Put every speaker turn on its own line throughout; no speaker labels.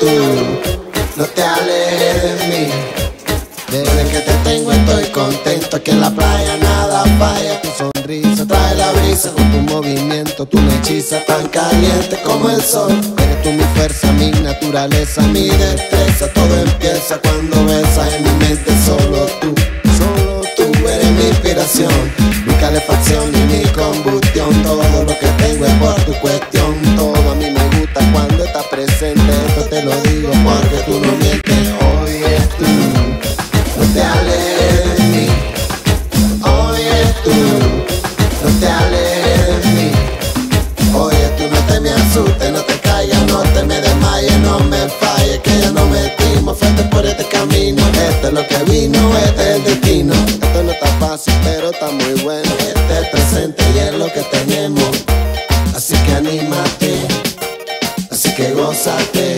tú no te alejes de mí. Desde que te tengo estoy contento, aquí en la playa nada falla. Tu sonrisa trae la brisa, con tu movimiento tú me hechizas, tan caliente como el sol. Eres tú mi fuerza, mi naturaleza, mi destreza. Todo empieza cuando besas en mi mente. Solo tú eres mi inspiración, mi calefacción y mi combustión. Todo lo que tengo es por tu cuestión. Todo a mí me gusta cuando estás presente. Esto te lo digo porque tú no mientes. Oye tú, no te alejes de mí. Oye tú, no te alejes de mí. Oye tú, no te me asustes, no te caigas, no te me desmayes, no me falles, que ya no metimos frente por este camino. Esto es lo que vino, este es el destino. Esto no está fácil, pero está muy bueno. Este es el presente y es lo que tenemos. Así que anímate, así que gózate.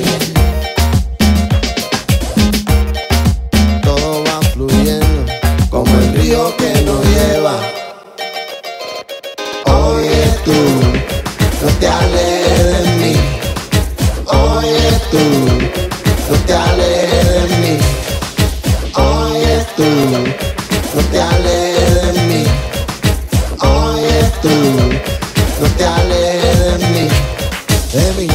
Todo va fluyendo como el río que nos lleva. Oye tú, no te alejes de mí. Oye tú, no te alejes de mí. Oye tú, no te alejes de mí. Oye tú, no te alejes de mí. De mí,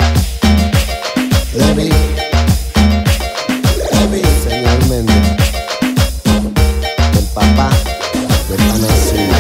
de mí, de mí, señor Méndez, del papá de Panacea.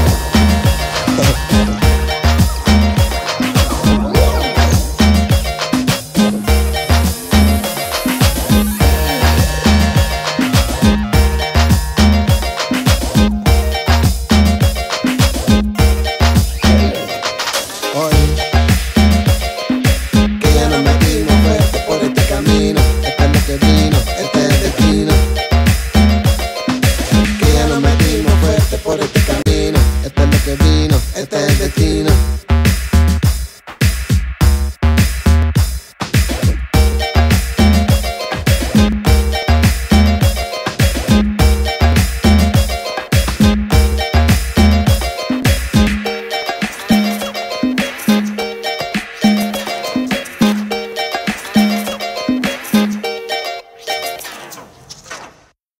Este es el destino.